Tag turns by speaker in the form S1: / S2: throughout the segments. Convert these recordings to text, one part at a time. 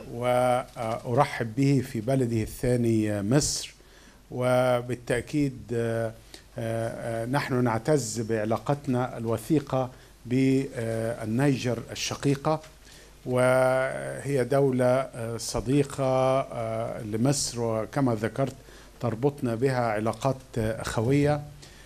S1: وأرحب به في بلده الثاني مصر. وبالتأكيد نحن نعتز بعلاقتنا الوثيقة بالنيجر الشقيقة، وهي دولة صديقة لمصر، وكما ذكرت تربطنا بها علاقات أخوية،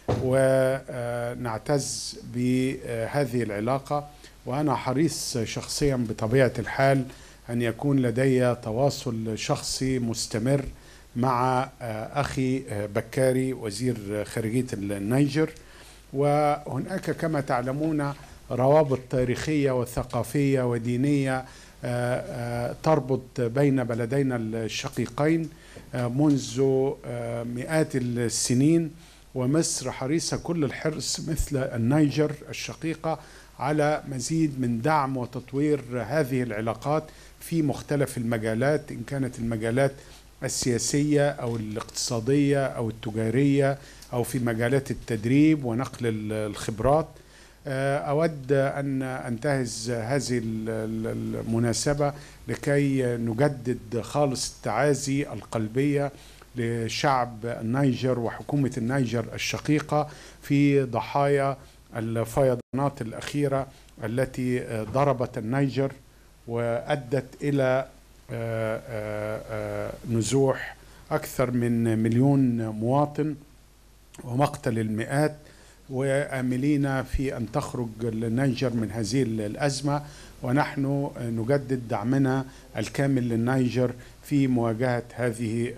S1: ونعتز بهذه العلاقة. وأنا حريص شخصيا بطبيعة الحال أن يكون لدي تواصل شخصي مستمر مع أخي بكاري وزير خارجية النيجر. وهناك كما تعلمون روابط تاريخية وثقافية ودينية تربط بين بلدينا الشقيقين منذ مئات السنين، ومصر حريصة كل الحرص مثل النيجر الشقيقة على مزيد من دعم وتطوير هذه العلاقات في مختلف المجالات، إن كانت المجالات السياسية أو الاقتصادية أو التجارية أو في مجالات التدريب ونقل الخبرات. أود أن أنتهز هذه المناسبة لكي نجدد خالص التعازي القلبية لشعب النيجر وحكومة النيجر الشقيقة في ضحايا الفيضانات الأخيرة التي ضربت النيجر وأدت إلى نزوح أكثر من 1,000,000 مواطن ومقتل المئات، وآملين في أن تخرج النيجر من هذه الأزمة، ونحن نجدد دعمنا الكامل للنيجر في مواجهة هذه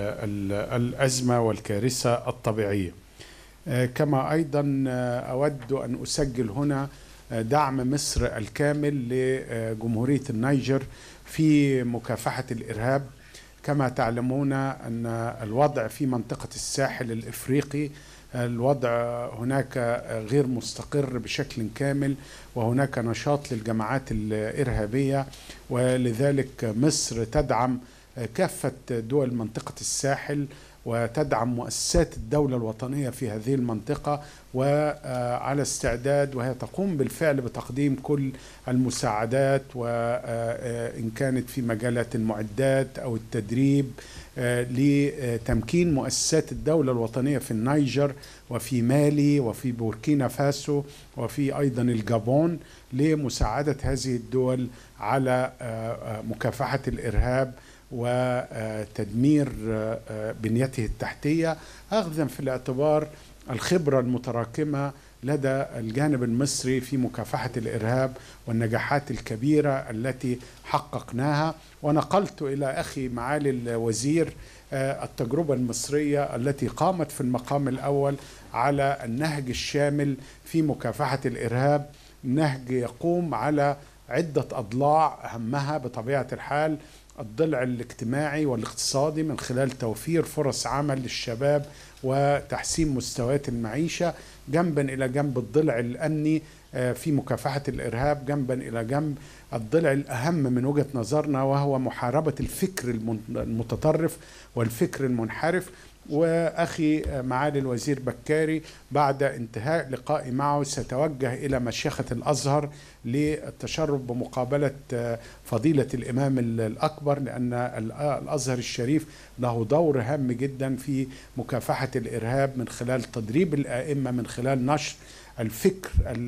S1: الأزمة والكارثة الطبيعية. كما أيضا أود أن أسجل هنا دعم مصر الكامل لجمهورية النيجر في مكافحة الإرهاب. كما تعلمون أن الوضع في منطقة الساحل الإفريقي، الوضع هناك غير مستقر بشكل كامل، وهناك نشاط للجماعات الإرهابية، ولذلك مصر تدعم كافة دول منطقة الساحل وتدعم مؤسسات الدولة الوطنية في هذه المنطقة، وعلى استعداد، وهي تقوم بالفعل بتقديم كل المساعدات، وإن كانت في مجالات المعدات أو التدريب لتمكين مؤسسات الدولة الوطنية في النيجر وفي مالي وفي بوركينا فاسو وفي أيضا الجابون لمساعدة هذه الدول على مكافحة الإرهاب وتدمير بنيته التحتية، أخذا في الاعتبار الخبرة المتراكمة لدى الجانب المصري في مكافحة الإرهاب والنجاحات الكبيرة التي حققناها. ونقلت إلى أخي معالي الوزير التجربة المصرية التي قامت في المقام الأول على النهج الشامل في مكافحة الإرهاب، نهج يقوم على عدة أضلاع، أهمها بطبيعة الحال الضلع الاجتماعي والاقتصادي من خلال توفير فرص عمل للشباب وتحسين مستويات المعيشة، جنبا إلى جنب الضلع الأمني في مكافحة الإرهاب، جنبا إلى جنب الضلع الأهم من وجهة نظرنا وهو محاربة الفكر المتطرف والفكر المنحرف. وأخي معالي الوزير بكاري بعد انتهاء لقائي معه سيتوجه إلى مشيخة الأزهر للتشرف بمقابلة فضيلة الإمام الأكبر، لأن الأزهر الشريف له دور هام جدا في مكافحة الإرهاب من خلال تدريب الآئمة، من خلال نشر الفكر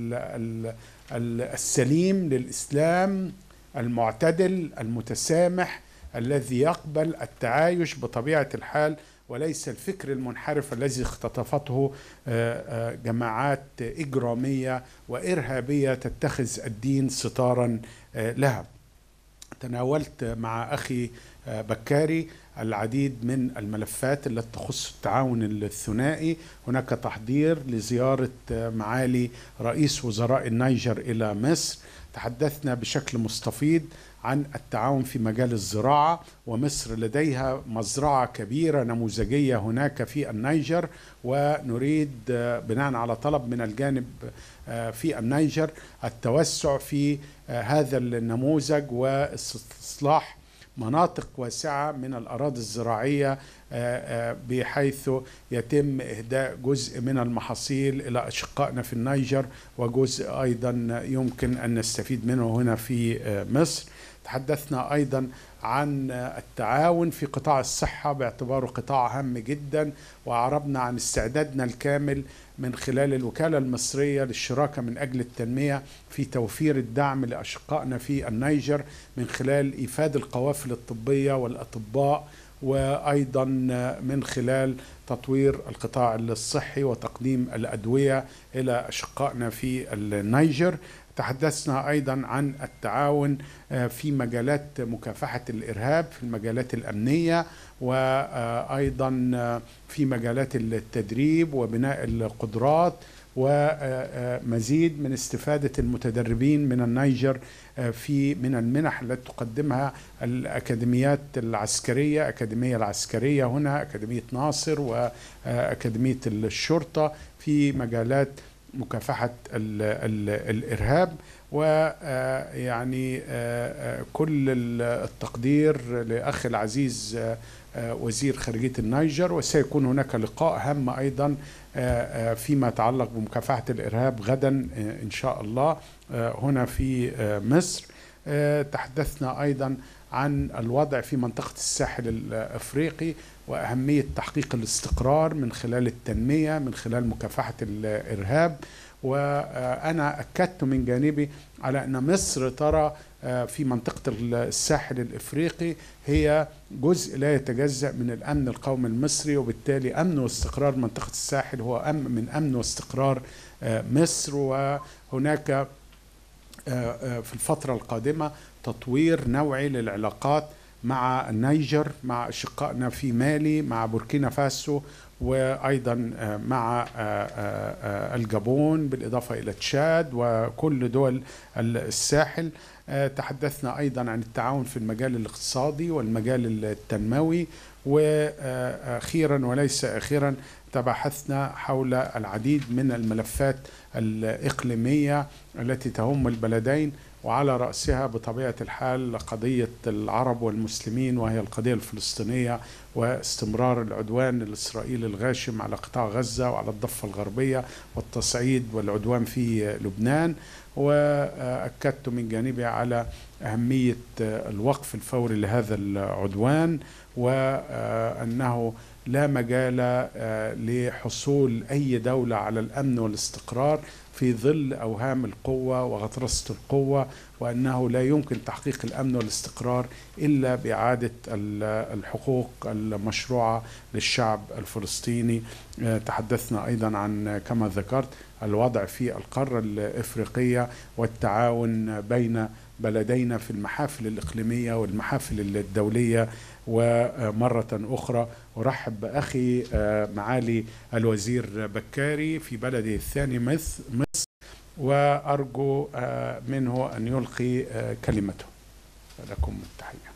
S1: السليم للإسلام المعتدل المتسامح الذي يقبل التعايش بطبيعة الحال، وليس الفكر المنحرف الذي اختطفته جماعات إجرامية وإرهابية تتخذ الدين ستارا لها. تناولت مع أخي بكاري العديد من الملفات التي تخص التعاون الثنائي. هناك تحضير لزيارة معالي رئيس وزراء النيجر إلى مصر، تحدثنا بشكل مستفيض عن التعاون في مجال الزراعة، ومصر لديها مزرعة كبيرة نموذجية هناك في النيجر، ونريد بناء على طلب من الجانب في النيجر التوسع في هذا النموذج واستصلاح مناطق واسعة من الأراضي الزراعية بحيث يتم إهداء جزء من المحاصيل إلى أشقائنا في النيجر، وجزء أيضا يمكن أن نستفيد منه هنا في مصر. تحدثنا أيضا عن التعاون في قطاع الصحة باعتباره قطاع هام جدا، وأعربنا عن استعدادنا الكامل من خلال الوكالة المصرية للشراكة من أجل التنمية في توفير الدعم لأشقائنا في النيجر من خلال إيفاد القوافل الطبية والأطباء، وأيضا من خلال تطوير القطاع الصحي وتقديم الأدوية إلى أشقائنا في النيجر. تحدثنا أيضا عن التعاون في مجالات مكافحة الإرهاب في المجالات الأمنية، وأيضا في مجالات التدريب وبناء القدرات، ومزيد من استفادة المتدربين من النيجر من المنح التي تقدمها الأكاديميات العسكرية، أكاديمية العسكرية هنا، أكاديمية ناصر، وأكاديمية الشرطة في مجالات مكافحة الإرهاب. ويعني كل التقدير لأخي العزيز وزير خارجية النيجر، وسيكون هناك لقاء هام أيضا فيما يتعلق بمكافحة الإرهاب غدا إن شاء الله هنا في مصر. تحدثنا أيضا عن الوضع في منطقة الساحل الأفريقي وأهمية تحقيق الاستقرار من خلال التنمية من خلال مكافحة الإرهاب. وأنا أكدت من جانبي على أن مصر ترى في منطقة الساحل الإفريقي هي جزء لا يتجزأ من الأمن القومي المصري، وبالتالي أمن واستقرار منطقة الساحل هو من أمن واستقرار مصر. وهناك في الفترة القادمة تطوير نوعي للعلاقات مع النيجر، مع أشقائنا في مالي، مع بوركينا فاسو، وأيضا مع الجابون، بالإضافة إلى تشاد وكل دول الساحل. تحدثنا أيضا عن التعاون في المجال الاقتصادي والمجال التنموي، وأخيرا وليس أخيرا تباحثنا حول العديد من الملفات الإقليمية التي تهم البلدين، وعلى رأسها بطبيعة الحال قضية العرب والمسلمين، وهي القضية الفلسطينية واستمرار العدوان الإسرائيلي الغاشم على قطاع غزة وعلى الضفة الغربية والتصعيد والعدوان في لبنان. وأكدت من جانبي على أهمية الوقف الفوري لهذا العدوان، وأنه لا مجال لحصول أي دولة على الأمن والاستقرار في ظل أوهام القوة وغطرسة القوة، وأنه لا يمكن تحقيق الأمن والاستقرار إلا بإعادة الحقوق المشروعة للشعب الفلسطيني. تحدثنا أيضا عن كما ذكرت الوضع في القارة الإفريقية والتعاون بين بلدينا في المحافل الإقليمية والمحافل الدولية. ومرة أخرى أرحب بأخي معالي الوزير بكاري في بلده الثاني مصر، وأرجو منه أن يلقي كلمته. لكم التحية.